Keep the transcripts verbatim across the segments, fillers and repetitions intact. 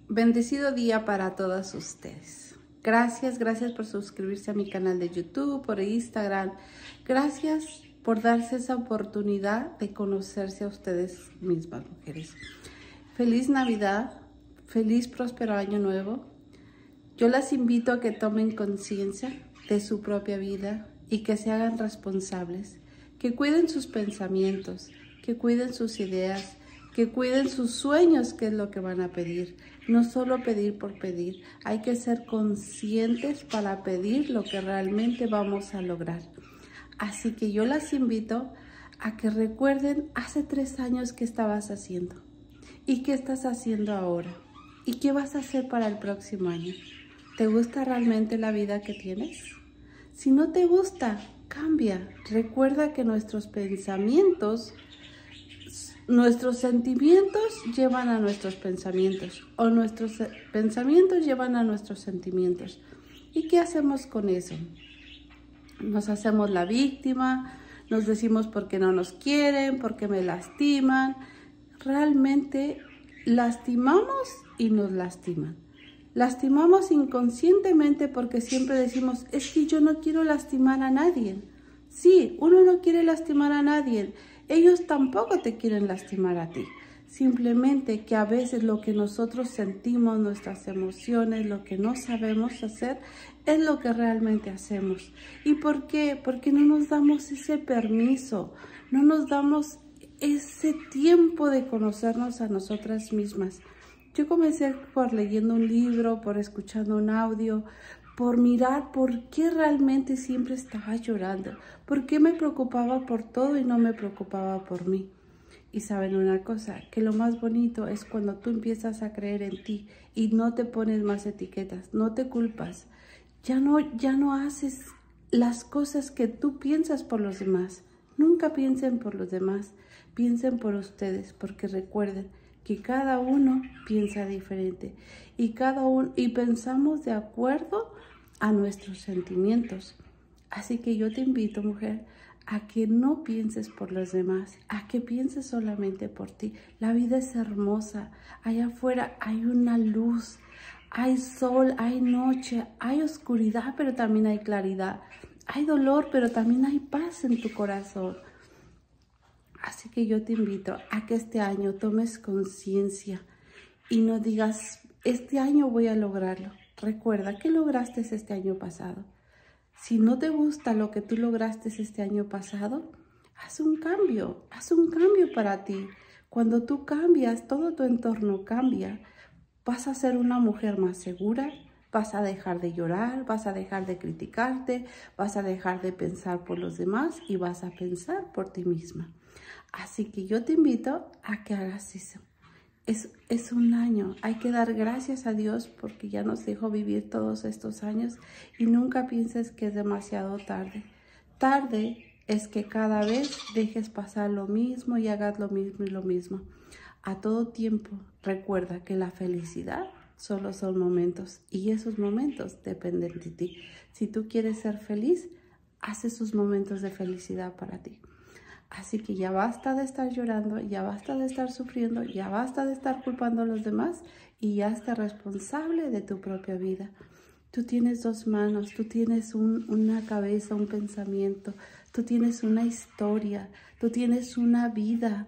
Bendecido día para todas ustedes. Gracias, gracias por suscribirse a mi canal de YouTube, por Instagram. Gracias por darse esa oportunidad de conocerse a ustedes mismas, mujeres. Feliz Navidad, feliz próspero año nuevo. Yo las invito a que tomen conciencia de su propia vida y que se hagan responsables, que cuiden sus pensamientos, que cuiden sus ideas, que cuiden sus sueños, que es lo que van a pedir. No solo pedir por pedir, hay que ser conscientes para pedir lo que realmente vamos a lograr. Así que yo las invito a que recuerden hace tres años qué estabas haciendo y qué estás haciendo ahora y qué vas a hacer para el próximo año. ¿Te gusta realmente la vida que tienes? Si no te gusta, cambia. Recuerda que nuestros pensamientos Nuestros sentimientos llevan a nuestros pensamientos o nuestros pensamientos llevan a nuestros sentimientos. ¿Y qué hacemos con eso? Nos hacemos la víctima, nos decimos por qué no nos quieren, por qué me lastiman. Realmente lastimamos y nos lastiman. Lastimamos inconscientemente porque siempre decimos, es que yo no quiero lastimar a nadie. Sí, uno no quiere lastimar a nadie. Ellos tampoco te quieren lastimar a ti. Simplemente que a veces lo que nosotros sentimos, nuestras emociones, lo que no sabemos hacer, es lo que realmente hacemos. ¿Y por qué? Porque no nos damos ese permiso, no nos damos ese tiempo de conocernos a nosotras mismas. Yo comencé por leyendo un libro, por escuchando un audio, por mirar por qué realmente siempre estaba llorando, por qué me preocupaba por todo y no me preocupaba por mí. Y saben una cosa, que lo más bonito es cuando tú empiezas a creer en ti y no te pones más etiquetas, no te culpas, ya no, ya no haces las cosas que tú piensas por los demás. Nunca piensen por los demás, piensen por ustedes, porque recuerden que cada uno piensa diferente y cada uno y pensamos de acuerdo a nuestros sentimientos. Así que yo te invito, mujer, a que no pienses por los demás, a que pienses solamente por ti. La vida es hermosa, allá afuera hay una luz, hay sol, hay noche, hay oscuridad, pero también hay claridad, hay dolor, pero también hay paz en tu corazón. Así que yo te invito a que este año tomes conciencia y no digas, este año voy a lograrlo. Recuerda, ¿qué lograste este año pasado? Si no te gusta lo que tú lograste este año pasado, haz un cambio, haz un cambio para ti. Cuando tú cambias, todo tu entorno cambia. Vas a ser una mujer más segura, vas a dejar de llorar, vas a dejar de criticarte, vas a dejar de pensar por los demás y vas a pensar por ti misma. Así que yo te invito a que hagas eso. Es, es un año, hay que dar gracias a Dios porque ya nos dejó vivir todos estos años y nunca pienses que es demasiado tarde. Tarde es que cada vez dejes pasar lo mismo y hagas lo mismo y lo mismo. A todo tiempo recuerda que la felicidad solo son momentos y esos momentos dependen de ti. Si tú quieres ser feliz, haz esos momentos de felicidad para ti. Así que ya basta de estar llorando, ya basta de estar sufriendo, ya basta de estar culpando a los demás y ya esté responsable de tu propia vida. Tú tienes dos manos, tú tienes un, una cabeza, un pensamiento, tú tienes una historia, tú tienes una vida.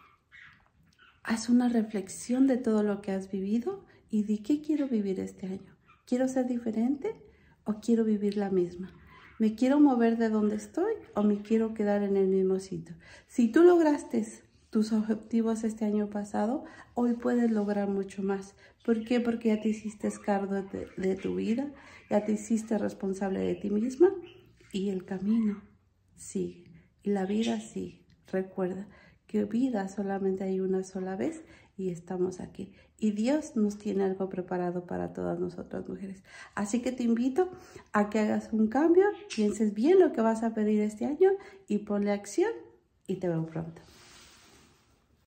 Haz una reflexión de todo lo que has vivido y di, ¿qué quiero vivir este año? ¿Quiero ser diferente o quiero vivir la misma? ¿Me quiero mover de donde estoy o me quiero quedar en el mismo sitio? Si tú lograste tus objetivos este año pasado, hoy puedes lograr mucho más. ¿Por qué? Porque ya te hiciste cargo de, de tu vida, ya te hiciste responsable de ti misma y el camino sigue y la vida sigue. Recuerda que vida solamente hay una sola vez y estamos aquí. Y Dios nos tiene algo preparado para todas nosotras mujeres. Así que te invito a que hagas un cambio, pienses bien lo que vas a pedir este año y ponle acción y te veo pronto.